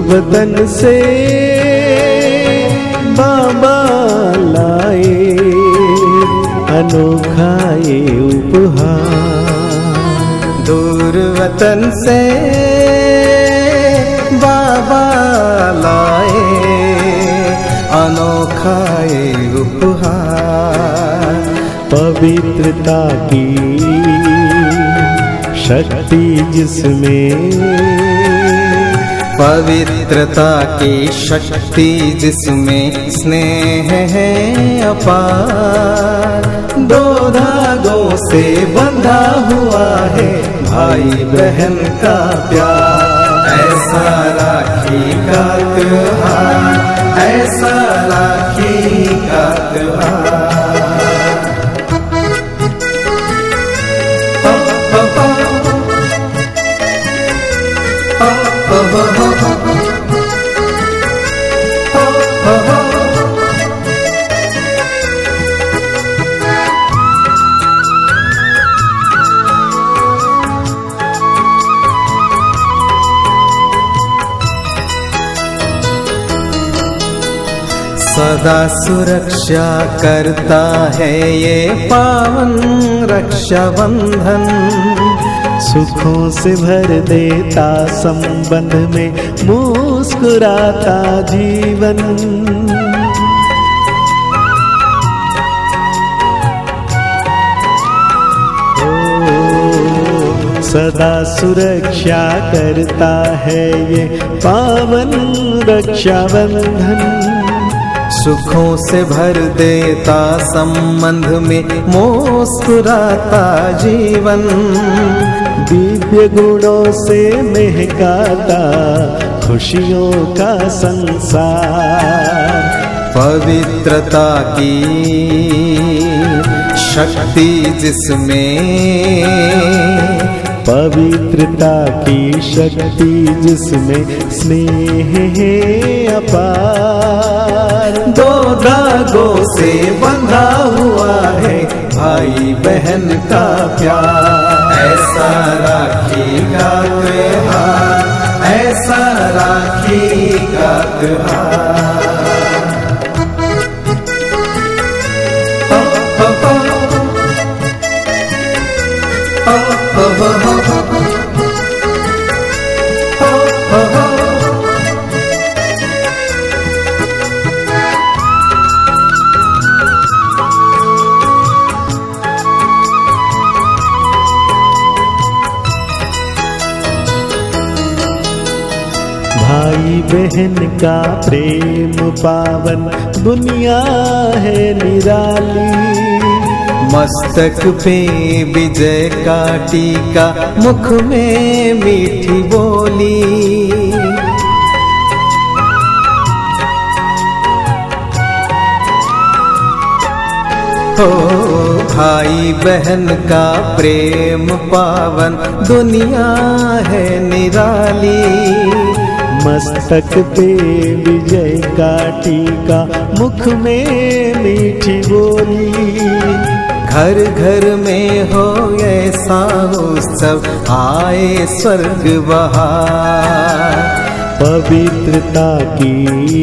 वतन से बाबा लाए अनोखा ये उपहार। दूर वतन से बाबा लाए अनोखा ये उपहार। पवित्रता की शक्ति जिसमें, पवित्रता की शक्ति जिसमें स्नेह है अपार। दो धागों से बंधा हुआ है भाई बहन का प्यार। ऐसा राखी का त्योहार, ऐसा राखी का त्योहार। सदा सुरक्षा करता है ये पावन रक्षाबंधन। सुखों से भर देता संबंध में मुस्कुराता जीवन। सदा सुरक्षा करता है ये पावन रक्षाबंधन। सुखों से भर देता संबंध में मुस्कुराता जीवन। दिव्य गुणों से महकाता खुशियों का संसार। पवित्रता की शक्ति जिसमें, पवित्रता की शक्ति जिसमें स्नेह है अपार। दो धागों से बंधा हुआ है भाई बहन का प्यार। ऐसा राखी का त्योहार, ऐसा राखी का त्योहार। भाई बहन का प्रेम पावन दुनिया है निराली। मस्तक पे विजय का टीका, मुख में मीठी बोली। हो भाई बहन का प्रेम पावन दुनिया है निराली। मस्तक पे विजय का टीका, मुख में मीठी बोली। घर घर में हो ऐसा उत्सव, आए स्वर्ग बहार। पवित्रता की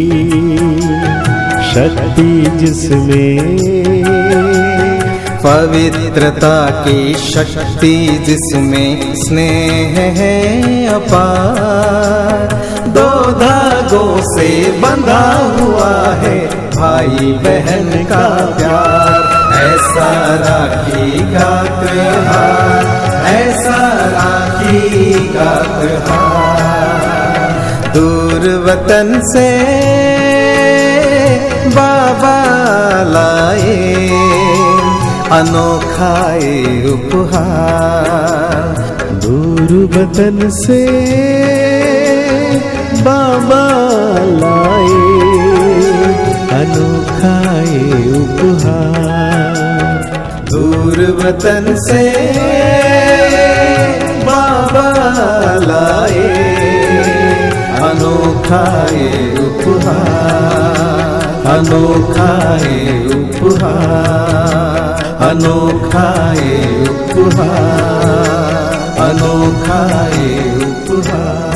शक्ति जिसमें, पवित्रता की शक्ति जिसमें स्नेह है अपार। दो धागों से बंधा हुआ है भाई बहन का प्यार। ऐसा राखी का त्योहार, ऐसा राखी का त्योहार। दूर वतन से बाबा लाए अनोखा ये उपहार। दूर वतन से बाबा लाए अनोखा ये उपहार। दूर वतन से बाबा लाए अनोखा ये उपहार। अनोखा ये उपहार, अनोखा ये उपहार, अनोखा ये उपहार।